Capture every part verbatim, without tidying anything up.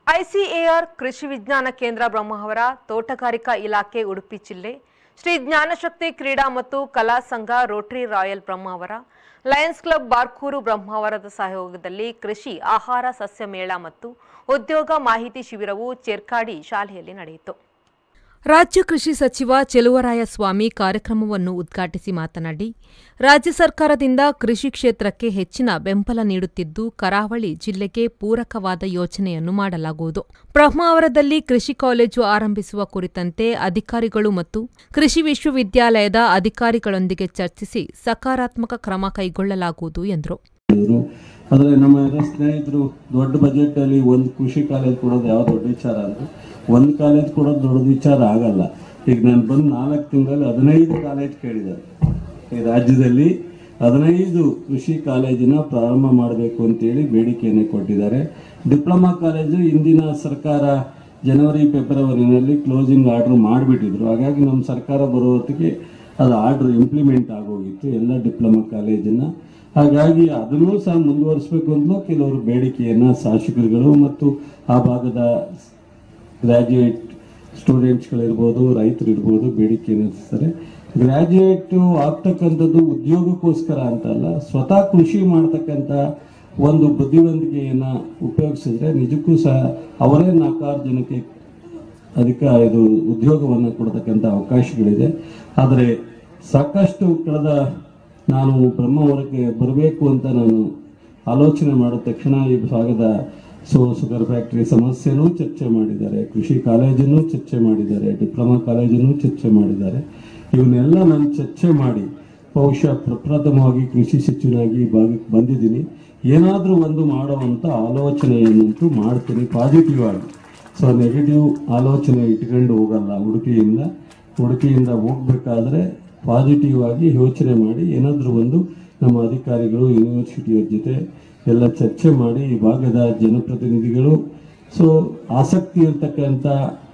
ICAR ಕೃಷಿ ವಿಜ್ಞಾನ ಕೇಂದ್ರ ಬ್ರಹ್ಮಾವರ, ತೋಟಗಾರಿಕಾ ಇಲಾಖೆ ಉಡುಪಿ ಜಿಲ್ಲೆ, ಶ್ರೀ ಜ್ಞಾನಶಕ್ತಿ ಕ್ರೀಡಾ ಮತ್ತು ಕಲಾ ಸಂಘ Rotary Royal Brahmavar, Lions Club Barkur ಬ್ರಹ್ಮಾವರದ ಸಹಯೋಗದಲ್ಲಿ ಕೃಷಿ ಆಹಾರ ಸಸ್ಯ ಮೇಳ ಮತ್ತು ಉದ್ಯೋಗ ಮಾಹಿತಿ ಶಿಬಿರವು ಚೇರ್ಕಾಡಿ ಶಾಲೆಯಲ್ಲಿ ನಡೆಯಿತು. ರಾಜ್ಯ ಕೃಷಿ ಸಚಿವ ಚೆಲುವರಾಯಸ್ವಾಮಿ ಕಾರ್ಯಕ್ರಮವನ್ನು ಉದ್ಘಾಟಿಸಿ ಮಾತನಾಡಿ, ರಾಜ್ಯ ಸರ್ಕಾರದಿಂದ ಕೃಷಿ ಕ್ಷೇತ್ರಕ್ಕೆ ಹೆಚ್ಚಿನ ಬೆಂಬಲ ನೀಡುತ್ತಿದ್ದು, ಕರಾವಳಿ ಜಿಲ್ಲೆಗೆ ಪೂರಕವಾದ ಯೋಜನೆಯನ್ನು ಮಾಡಲಾಗುವುದು. ಬ್ರಹ್ಮಾವರದಲ್ಲಿ ಕೃಷಿ ಕಾಲೇಜು ಆರಂಭಿಸುವ ಕುರಿತಂತೆ ಅಧಿಕಾರಿಗಳು ಮತ್ತು ಕೃಷಿ ವಿಶ್ವವಿದ್ಯಾಲಯದ ಅಧಿಕಾರಿಗಳೊಂದಿಗೆ ಚರ್ಚಿಸಿ ಸಕಾರಾತ್ಮಕ ಕ್ರಮ ಕೈಗೊಳ್ಳಲಾಗುವುದು ಎಂದರು. ಆದರೆ ನಮ್ಮ ಎಲ್ಲ ಸ್ನೇಹಿತರು ದೊಡ್ಡ ಬಜೆಟ್ ಅಲ್ಲಿ ಒಂದು ಕೃಷಿ ಕಾಲೇಜ್ ಕೊಡೋದು ಯಾವ ದೊಡ್ಡ ವಿಚಾರ ಅಂದ್ರೆ ಒಂದು ಕಾಲೇಜ್ ಕೊಡೋದು ದೊಡ್ಡ ವಿಚಾರ ಆಗಲ್ಲ. ಈಗ ನಾನು ಬಂದು ನಾಲ್ಕು ತಿಂಗಳಲ್ಲಿ ಹದಿನೈದು ಕಾಲೇಜ್ ಕೇಳಿದ್ದಾರೆ. ಈ ರಾಜ್ಯದಲ್ಲಿ ಹದಿನೈದು ಕೃಷಿ ಕಾಲೇಜಿನ ಪ್ರಾರಂಭ ಮಾಡಬೇಕು ಅಂತೇಳಿ ಬೇಡಿಕೆಯನ್ನು ಕೊಟ್ಟಿದ್ದಾರೆ. ಡಿಪ್ಲೊಮಾ ಕಾಲೇಜು ಇಂದಿನ ಸರ್ಕಾರ ಜನವರಿ ಫೆಬ್ರವರಿನಲ್ಲಿ ಕ್ಲೋಸಿಂಗ್ ಆರ್ಡರ್ ಮಾಡಿಬಿಟ್ಟಿದ್ರು. ಹಾಗಾಗಿ ನಮ್ಮ ಸರ್ಕಾರ ಬರೋ ಹೊತ್ತಿಗೆ ಅದು ಆರ್ಡರ್ ಇಂಪ್ಲಿಮೆಂಟ್ ಆಗೋಗಿತ್ತು ಎಲ್ಲ ಡಿಪ್ಲೊಮಾ ಕಾಲೇಜನ್ನ. ಹಾಗಾಗಿ ಅದನ್ನೂ ಸಹ ಮುಂದುವರಿಸಬೇಕು ಅಂತಲೂ ಕೆಲವರು ಬೇಡಿಕೆಯನ್ನು ಶಾಸಕರುಗಳು ಮತ್ತು ಆ ಭಾಗದ ಗ್ರಾಜ್ಯುಯೇಟ್ ಸ್ಟೂಡೆಂಟ್ಸ್ಗಳಿರ್ಬೋದು, ರೈತರು ಇರ್ಬೋದು, ಬೇಡಿಕೆಯನ್ನು ಇರ್ತಾರೆ. ಗ್ರಾಜ್ಯುಯೇಟು ಆಗ್ತಕ್ಕಂಥದ್ದು ಉದ್ಯೋಗಕ್ಕೋಸ್ಕರ ಅಂತಲ್ಲ, ಸ್ವತಃ ಕೃಷಿ ಮಾಡ್ತಕ್ಕಂಥ ಒಂದು ಬುದ್ಧಿವಂತಿಕೆಯನ್ನು ಉಪಯೋಗಿಸಿದ್ರೆ ನಿಜಕ್ಕೂ ಸಹ ಅವರೇ ನಾಲ್ಕಾರು ಜನಕ್ಕೆ ಅಧಿಕ ಇದು ಉದ್ಯೋಗವನ್ನು ಕೊಡ್ತಕ್ಕಂಥ ಅವಕಾಶಗಳಿದೆ. ಆದರೆ ಸಾಕಷ್ಟು ಕಳೆದ ನಾನು ಬ್ರಹ್ಮಾವರಕ್ಕೆ ಬರಬೇಕು ಅಂತ ನಾನು ಆಲೋಚನೆ ಮಾಡಿದ ತಕ್ಷಣ ಈ ಭಾಗದ ಸೋ ಶುಗರ್ ಫ್ಯಾಕ್ಟರಿ ಸಮಸ್ಯೆನೂ ಚರ್ಚೆ ಮಾಡಿದ್ದಾರೆ, ಕೃಷಿ ಕಾಲೇಜನ್ನು ಚರ್ಚೆ ಮಾಡಿದ್ದಾರೆ, ಡಿಪ್ಲೊಮಾ ಕಾಲೇಜನ್ನು ಚರ್ಚೆ ಮಾಡಿದ್ದಾರೆ. ಇವನ್ನೆಲ್ಲ ನಾನು ಚರ್ಚೆ ಮಾಡಿ ಬಹುಶಃ ಪ್ರಪ್ರಥಮವಾಗಿ ಕೃಷಿ ಸಚಿವನಾಗಿ ಈ ಭಾಗಕ್ಕೆ ಬಂದಿದ್ದೀನಿ. ಏನಾದರೂ ಒಂದು ಮಾಡುವಂಥ ಆಲೋಚನೆಯನ್ನಂತೂ ಮಾಡ್ತೀನಿ ಪಾಸಿಟಿವ್ ಆಗಿ. ಸೊ ನೆಗೆಟಿವ್ ಆಲೋಚನೆ ಇಟ್ಕೊಂಡು ಹೋಗಲ್ಲ. ಉಡುಪಿಯಿಂದ ಉಡುಪಿಯಿಂದ ಹೋಗ್ಬೇಕಾದ್ರೆ ಪಾಸಿಟಿವ್ ಆಗಿ ಯೋಚನೆ ಮಾಡಿ ಏನಾದರೂ ಒಂದು ನಮ್ಮ ಅಧಿಕಾರಿಗಳು ಯೂನಿವರ್ಸಿಟಿಯವ್ರ ಜೊತೆ ಎಲ್ಲ ಚರ್ಚೆ ಮಾಡಿ ಈ ಭಾಗದ ಜನಪ್ರತಿನಿಧಿಗಳು ಸೊ ಆಸಕ್ತಿ ಇರ್ತಕ್ಕಂಥ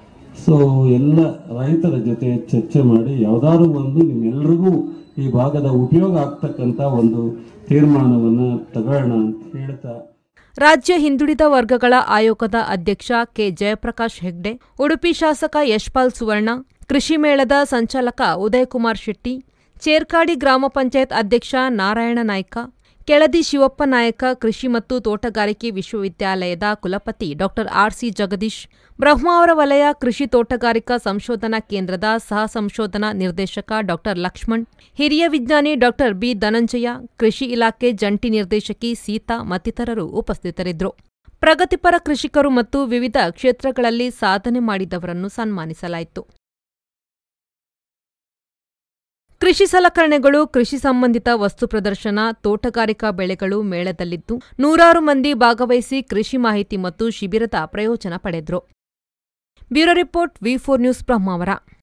ಸೊ ಎಲ್ಲ ರೈತರ ಜೊತೆ ಚರ್ಚೆ ಮಾಡಿ ಯಾವುದಾದ್ರು ಒಂದು ನಿಮ್ಮೆಲ್ಲರಿಗೂ ಈ ಭಾಗದ ಉಪಯೋಗ ಆಗ್ತಕ್ಕಂಥ ಒಂದು ತೀರ್ಮಾನವನ್ನು ತಗೊಳ್ಳೋಣ ಅಂತ ಹೇಳ್ತಾ ರಾಜ್ಯ ಹಿಂದುಳಿದ ವರ್ಗಗಳ ಆಯೋಗದ ಅಧ್ಯಕ್ಷ ಕೆ ಜಯಪ್ರಕಾಶ್ ಹೆಗ್ಡೆ, ಉಡುಪಿ ಶಾಸಕ ಯಶ್ಪಾಲ್ ಸುವರ್ಣ, ಕೃಷಿ ಮೇಳದ ಸಂಚಾಲಕ ಉದಯಕುಮಾರ್ ಶೆಟ್ಟಿ, ಚೇರ್ಕಾಡಿ ಗ್ರಾಮ ಪಂಚಾಯತ್ ಅಧ್ಯಕ್ಷ ನಾರಾಯಣ ನಾಯ್ಕ, ಕೆಳದಿ ಶಿವಪ್ಪ ನಾಯಕ, ಕೃಷಿ ಮತ್ತು ತೋಟಗಾರಿಕೆ ವಿಶ್ವವಿದ್ಯಾಲಯದ ಕುಲಪತಿ ಡಾ ಆರ್ ಸಿ ಜಗದೀಶ್, ಬ್ರಹ್ಮಾವರ ವಲಯ ಕೃಷಿ ತೋಟಗಾರಿಕಾ ಸಂಶೋಧನಾ ಕೇಂದ್ರದ ಸಹ ಸಂಶೋಧನಾ ನಿರ್ದೇಶಕ ಡಾ ಲಕ್ಷ್ಮಣ್, ಹಿರಿಯ ವಿಜ್ಞಾನಿ ಡಾ ಬಿ ಧನಂಜಯ, ಕೃಷಿ ಇಲಾಖೆ ಜಂಟಿ ನಿರ್ದೇಶಕಿ ಸೀತಾ ಮತ್ತಿತರರು ಉಪಸ್ಥಿತರಿದ್ದರು. ಪ್ರಗತಿಪರ ಕೃಷಿಕರು ಮತ್ತು ವಿವಿಧ ಕ್ಷೇತ್ರಗಳಲ್ಲಿ ಸಾಧನೆ ಮಾಡಿದವರನ್ನು ಸನ್ಮಾನಿಸಲಾಯಿತು. ಕೃಷಿ ಸಲಕರಣೆಗಳು, ಕೃಷಿ ಸಂಬಂಧಿತ ವಸ್ತು ಪ್ರದರ್ಶನ, ತೋಟಗಾರಿಕಾ ಬೆಳೆಗಳು ಮೇಳದಲ್ಲಿದ್ದು ನೂರಾರು ಮಂದಿ ಭಾಗವಹಿಸಿ ಕೃಷಿ ಮಾಹಿತಿ ಮತ್ತು ಶಿಬಿರದ ಪ್ರಯೋಜನ ಪಡೆದರು. Bureau report V four news Brahmavar.